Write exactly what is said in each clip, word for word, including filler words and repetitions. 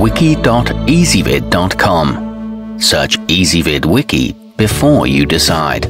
wiki dot ezvid dot com. Search Ezvid Wiki before you decide.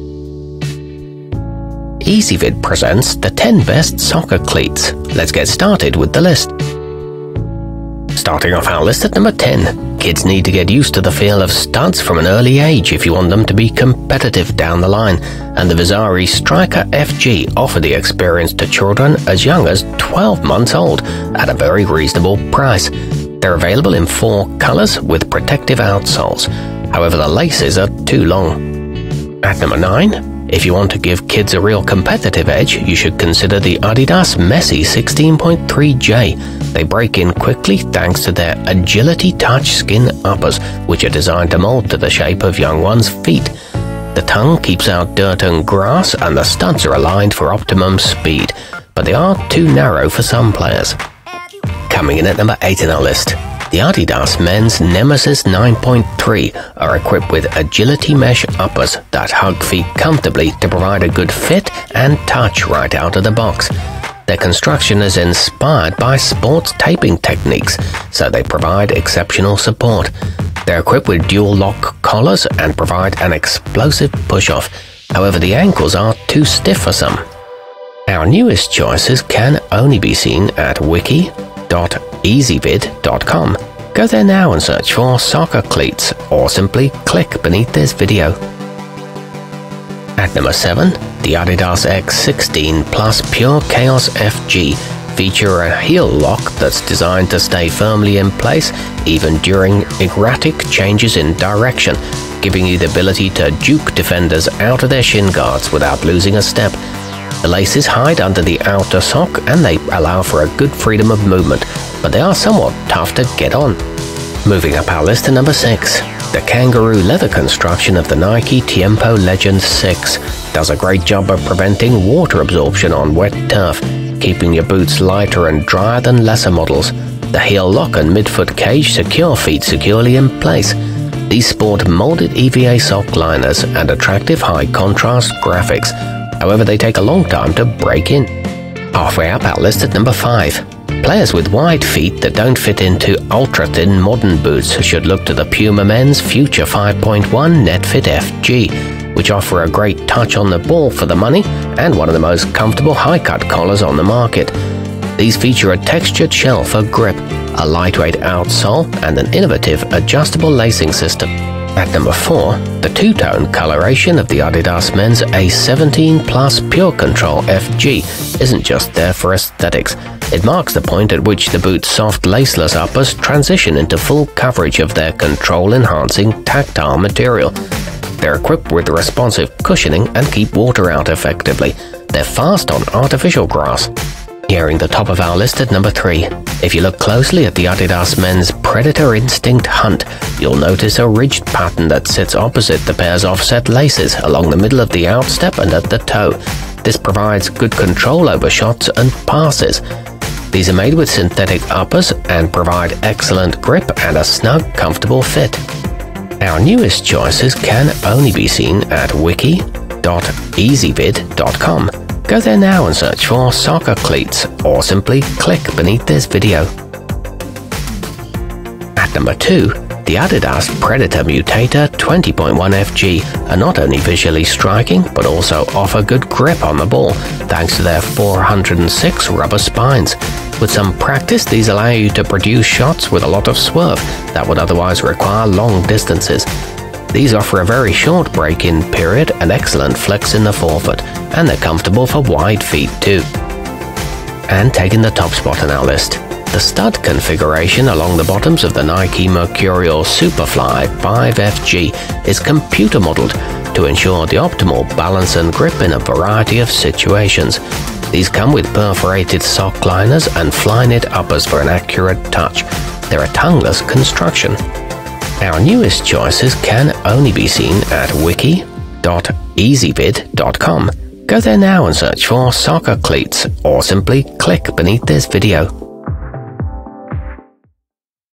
Ezvid presents the ten best soccer cleats. Let's get started with the list. Starting off our list at number ten, kids need to get used to the feel of studs from an early age if you want them to be competitive down the line, and the Vizari Striker F G offer the experience to children as young as twelve months old at a very reasonable price. They're available in four colors with protective outsoles, however the laces are too long. At number nine, if you want to give kids a real competitive edge, you should consider the Adidas Messi sixteen point three J. They break in quickly thanks to their Agility Touch Skin uppers, which are designed to mold to the shape of young ones' feet. The tongue keeps out dirt and grass, and the studs are aligned for optimum speed, but they are too narrow for some players. Coming in at number eight in our list, the Adidas Men's Nemesis nine point three are equipped with agility mesh uppers that hug feet comfortably to provide a good fit and touch right out of the box. Their construction is inspired by sports taping techniques, so they provide exceptional support. They're equipped with dual lock collars and provide an explosive push-off. However, the ankles are too stiff for some. Our newest choices can only be seen at wiki dot ezvid dot com. Go there now and search for soccer cleats, or simply click beneath this video. At number seven, the Adidas X sixteen Plus Pure Chaos F G feature a heel lock that's designed to stay firmly in place even during erratic changes in direction, giving you the ability to juke defenders out of their shin guards without losing a step. The laces hide under the outer sock and they allow for a good freedom of movement, but they are somewhat tough to get on. Moving up our list to number six, the kangaroo leather construction of the Nike Tiempo Legend six does a great job of preventing water absorption on wet turf, keeping your boots lighter and drier than lesser models. The heel lock and midfoot cage secure feet securely in place. These sport molded E V A sock liners and attractive high-contrast graphics. However, they take a long time to break in. Halfway up our list at number five. Players with wide feet that don't fit into ultra-thin modern boots should look to the Puma Men's Future five point one NetFit F G, which offer a great touch on the ball for the money and one of the most comfortable high-cut collars on the market. These feature a textured shell for grip, a lightweight outsole, and an innovative adjustable lacing system. At number four, the two-tone coloration of the Adidas Men's A seventeen Plus Pure Control F G isn't just there for aesthetics. It marks the point at which the boot's soft laceless uppers transition into full coverage of their control-enhancing tactile material. They're equipped with responsive cushioning and keep water out effectively. They're fast on artificial grass. Nearing the top of our list at number three. If you look closely at the Adidas Men's Predator Instinct Hunt, you'll notice a ridged pattern that sits opposite the pair's offset laces along the middle of the outstep and at the toe. This provides good control over shots and passes. These are made with synthetic uppers and provide excellent grip and a snug, comfortable fit. Our newest choices can only be seen at wiki dot ezvid dot com. Go there now and search for soccer cleats, or simply click beneath this video. At number two, the Adidas Predator Mutator twenty point one F G are not only visually striking, but also offer good grip on the ball, thanks to their four hundred six rubber spines. With some practice, these allow you to produce shots with a lot of swerve that would otherwise require long distances. These offer a very short break-in period and excellent flex in the forefoot, and they're comfortable for wide feet too. And taking the top spot on our list, the stud configuration along the bottoms of the Nike Mercurial Superfly five F G is computer modeled to ensure the optimal balance and grip in a variety of situations. These come with perforated sock liners and fly-knit uppers for an accurate touch. They're a tongueless construction. Our newest choices can only be seen at wiki dot ezvid dot com. Go there now and search for soccer cleats, or simply click beneath this video.